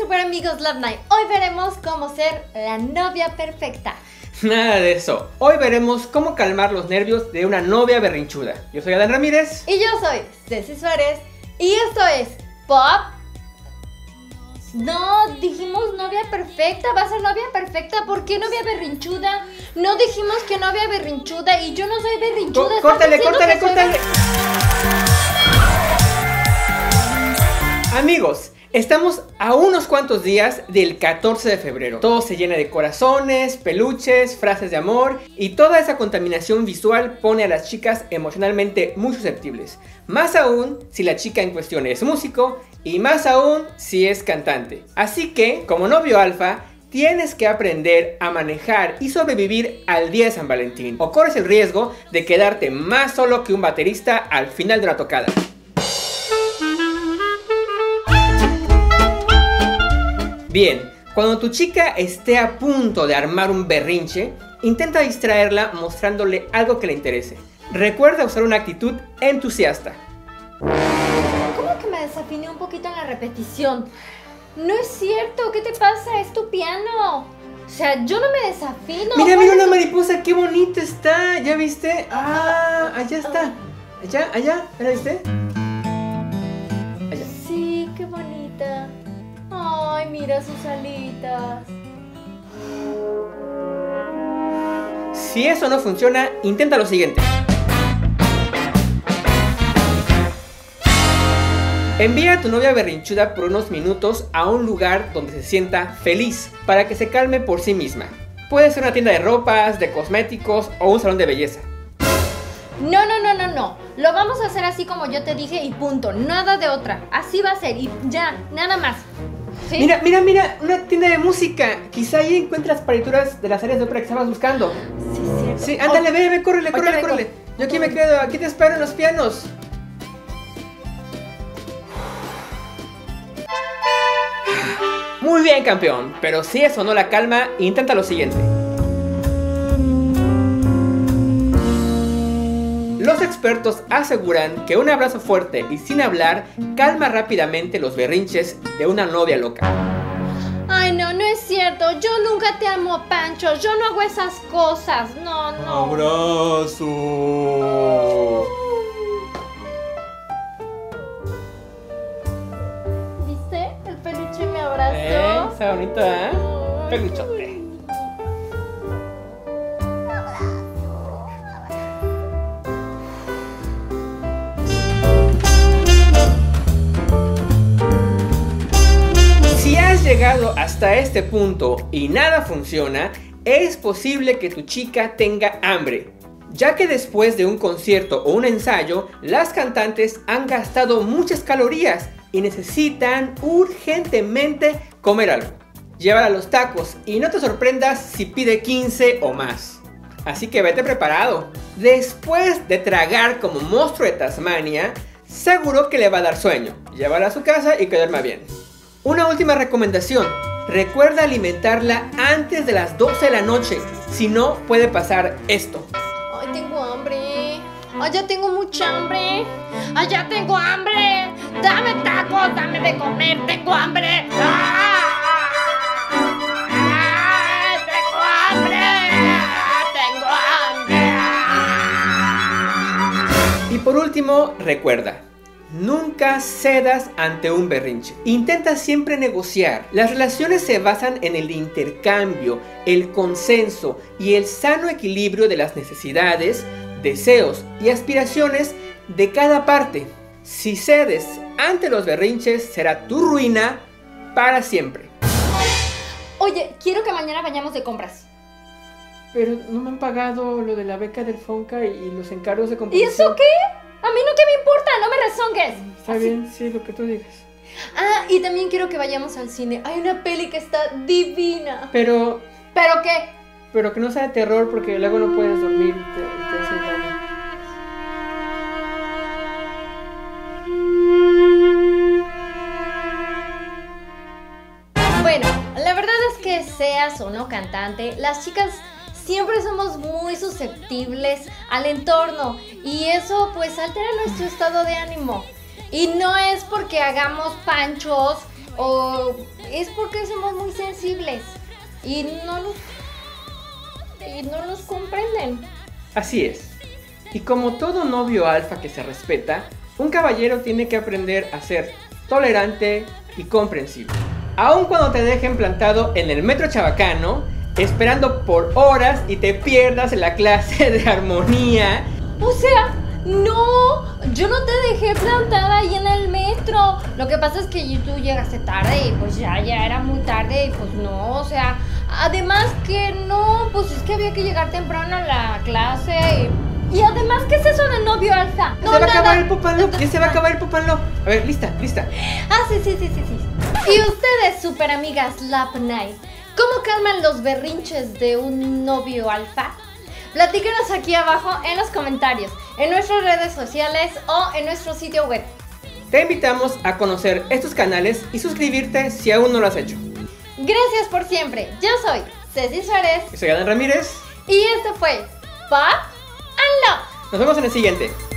Super Amigos Love Night. Hoy veremos cómo ser la novia perfecta. Nada de eso. Hoy veremos cómo calmar los nervios de una novia berrinchuda. Yo soy Adán Ramírez. Y yo soy Ceci Suárez. Y esto es Pop. No, dijimos novia perfecta. Va a ser novia perfecta. ¿Por qué novia berrinchuda? No dijimos que novia berrinchuda. Y yo no soy berrinchuda. Córtale. Amigos, estamos a unos cuantos días del 14 de febrero. Todo se llena de corazones, peluches, frases de amor y toda esa contaminación visual pone a las chicas emocionalmente muy susceptibles. Más aún si la chica en cuestión es músico y más aún si es cantante. Así que, como novio alfa, tienes que aprender a manejar y sobrevivir al día de San Valentín. O corres el riesgo de quedarte más solo que un baterista al final de una tocada. Bien, cuando tu chica esté a punto de armar un berrinche, intenta distraerla mostrándole algo que le interese. Recuerda usar una actitud entusiasta. ¿Cómo que me desafiné un poquito en la repetición? No es cierto, ¿qué te pasa? Es tu piano. O sea, yo no me desafino. Mira una mariposa, qué bonita está. ¿Ya viste? Ah, allá está. Allá, ¿la viste? Allá. Sí, qué bonita. Ay, mira sus alitas. Si eso no funciona, intenta lo siguiente. Envía a tu novia berrinchuda por unos minutos a un lugar donde se sienta feliz, para que se calme por sí misma. Puede ser una tienda de ropas, de cosméticos o un salón de belleza. No. Lo vamos a hacer así como yo te dije y punto. Nada de otra. Así va a ser y ya, nada más. ¿Sí? Mira, una tienda de música. Quizá ahí encuentras partituras de las áreas de ópera que estabas buscando. Sí, es cierto. Sí, ándale, ve, córrele. Yo aquí me quedo, aquí te espero en los pianos. Muy bien, campeón, pero si eso no la calma, intenta lo siguiente. Los expertos aseguran que un abrazo fuerte y sin hablar calma rápidamente los berrinches de una novia loca. Ay, no es cierto. Yo nunca te amo, Pancho. Yo no hago esas cosas. No. Abrazo. ¿Viste? El peluche me abrazó. Está bonito, ¿eh? Peluchote. Si has llegado hasta este punto y nada funciona, es posible que tu chica tenga hambre, ya que después de un concierto o un ensayo, las cantantes han gastado muchas calorías y necesitan urgentemente comer algo. Llévala a los tacos y no te sorprendas si pide 15 o más. Así que vete preparado. Después de tragar como monstruo de Tasmania, seguro que le va a dar sueño. Llévala a su casa y que duerma bien. Una última recomendación. Recuerda alimentarla antes de las 12 de la noche. Si no, puede pasar esto. Ay, tengo hambre. Ay, ya tengo mucha hambre. Ay, ya tengo hambre. Dame tacos, dame de comer. Tengo hambre. Tengo hambre. Y por último, recuerda. Nunca cedas ante un berrinche. Intenta siempre negociar. Las relaciones se basan en el intercambio, el consenso y el sano equilibrio de las necesidades, deseos y aspiraciones de cada parte. Si cedes ante los berrinches, será tu ruina para siempre. Oye, quiero que mañana vayamos de compras. Pero no me han pagado lo de la beca del Fonca y los encargos de ¿Y composición. eso qué? A mí no que me importa, no me rezongues. Está bien, sí, lo que tú digas. Ah, y también quiero que vayamos al cine. Hay una peli que está divina. Pero ¿Pero qué? que no sea de terror porque luego no puedes dormir. Te hace daño. Bueno, la verdad es que seas o no cantante, las chicas siempre somos muy susceptibles al entorno y eso pues altera nuestro estado de ánimo. Y no es porque hagamos panchos ¿O es porque somos muy sensibles y no nos comprenden? Así es. Y como todo novio alfa que se respeta, un caballero tiene que aprender a ser tolerante y comprensivo. Aun cuando te dejen plantado en el metro chabacano, esperando por horas y te pierdas en la clase de armonía. O sea, no, yo no te dejé plantada ahí en el metro. Lo que pasa es que tú llegaste tarde y pues ya era muy tarde y pues no, o sea, además que no, pues es que había que llegar temprano a la clase y además, ¿qué es eso de novio alfa? No, se va a acabar el Popanlo, ya se va a acabar el Popanlo. A ver, lista. Ah, sí. Y ustedes, super amigas Lap Night, ¿cómo calman los berrinches de un novio alfa? Platíquenos aquí abajo en los comentarios, en nuestras redes sociales o en nuestro sitio web. Te invitamos a conocer estos canales y suscribirte si aún no lo has hecho. Gracias por siempre. Yo soy Ceci Suárez. Yo soy Adán Ramírez. Y esto fue Pop and Love. Nos vemos en el siguiente.